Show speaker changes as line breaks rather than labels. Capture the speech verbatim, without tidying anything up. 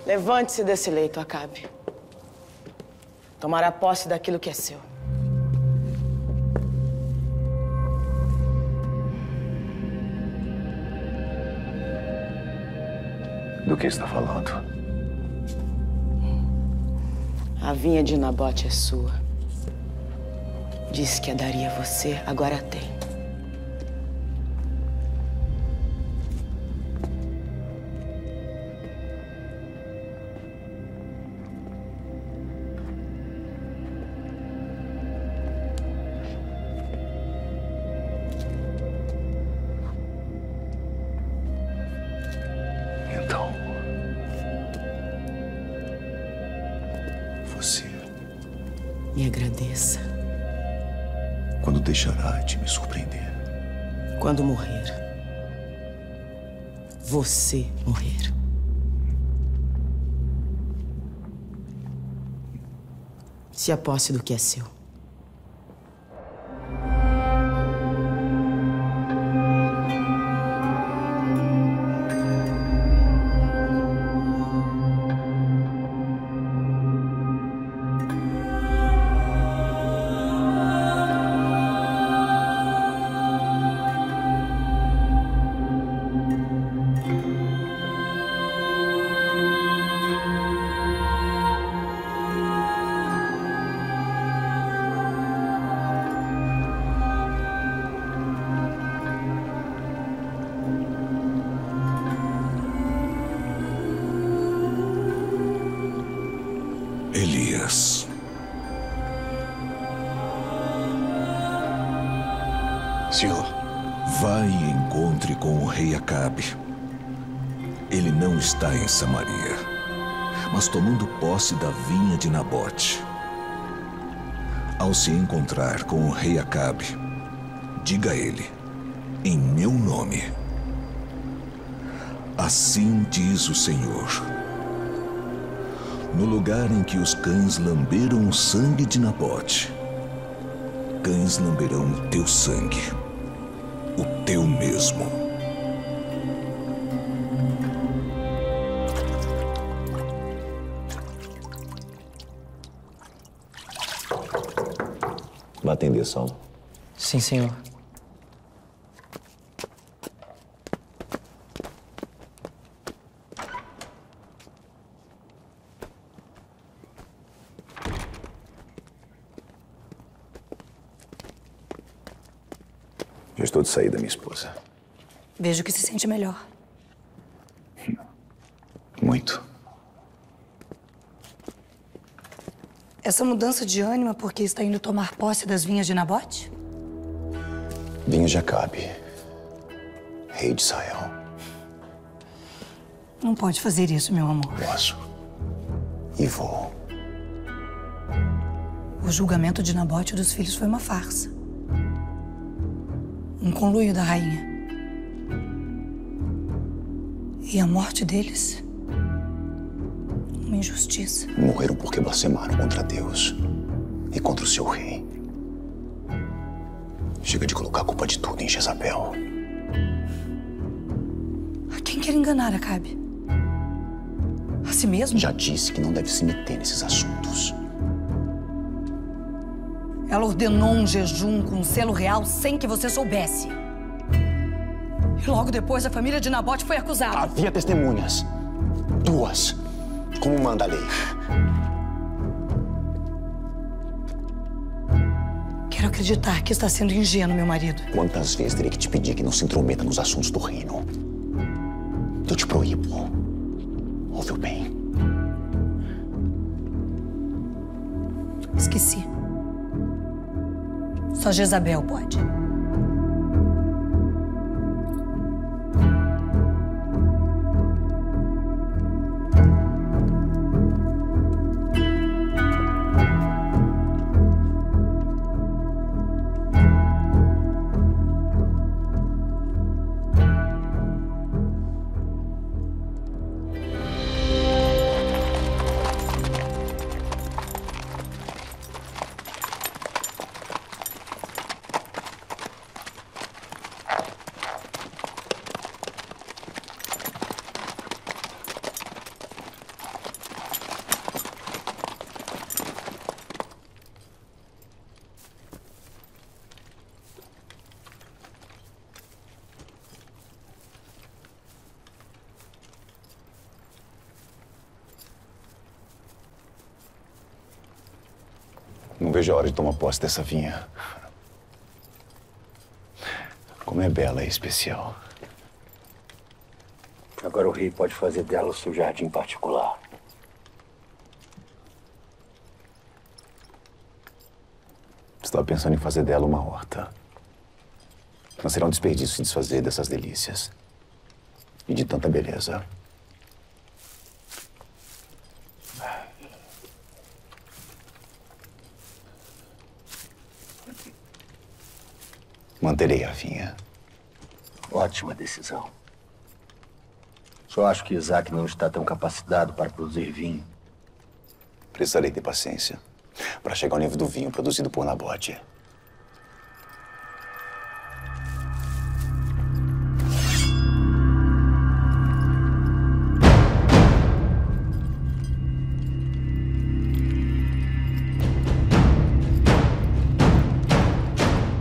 Levante-se desse leito, Acabe. Tomará posse daquilo que é seu.
Do que está falando?
A vinha de Nabote é sua. Disse que a daria a você, agora a tem.
Então, você,
Me agradeça.
quando deixará de me surpreender?
Quando morrer. Você morrer. Se aposse do que é seu.
Elias.
Senhor.
Vá e encontre com o rei Acabe. Ele não está em Samaria, mas tomando posse da vinha de Nabote. Ao se encontrar com o rei Acabe, diga a ele, em meu nome: assim diz o Senhor. No lugar em que os cães lamberam o sangue de Nabote, cães lamberão o teu sangue, o teu mesmo.
Vai atender, Saulo?
Sim, senhor.
Já estou de saída, minha esposa.
Vejo que se sente melhor.
Muito.
Essa mudança de ânimo é porque está indo tomar posse das vinhas de Nabote?
Vinhas de Acabe, rei de Israel.
Não pode fazer isso, meu amor.
Posso. E vou.
O julgamento de Nabote e dos filhos foi uma farsa. Um conluio da rainha. E a morte deles, uma injustiça.
Morreram porque blasfemaram contra Deus e contra o seu rei. Chega de colocar a culpa de tudo em Jezabel.
A quem quer enganar, Acabe? A si mesmo?
Já disse que não deve se meter nesses assuntos.
Ela ordenou um jejum com o selo real sem que você soubesse. E logo depois a família de Nabote foi acusada.
Havia testemunhas. Duas. Como manda a lei.
Quero acreditar que está sendo ingênuo, meu marido.
Quantas vezes terei que te pedir que não se intrometa nos assuntos do reino? Eu te proíbo. Ouviu bem?
Esqueci. Só Jezabel pode.
vejo a hora de tomar posse dessa vinha. Como é bela e especial.
Agora o rei pode fazer dela o seu jardim particular.
Estava pensando em fazer dela uma horta. Mas será um desperdício se desfazer dessas delícias. E de tanta beleza. Manterei a vinha.
Ótima decisão. Só acho que Isaac não está tão capacitado para produzir vinho.
Precisarei ter paciência para chegar ao nível do vinho produzido por Nabote.